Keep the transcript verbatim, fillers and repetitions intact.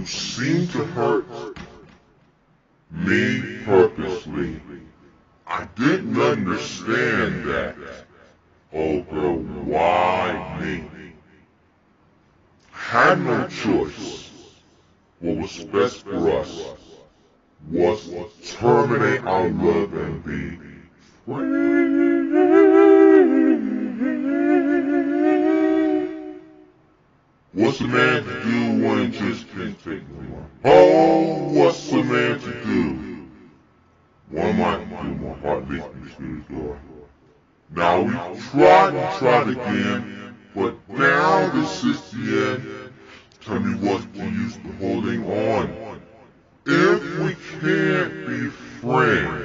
You seem to hurt me purposely. I didn't understand that. Oh girl, why me? Had no choice. What was best for us was to terminate our love and be free. What's a man to do when he just can't take no more? Oh, what's a man to do? One might do, my heart leads me to the door. Now we tried and tried again, but now this is the end. Tell me what's the use of holding on if we can't be friends?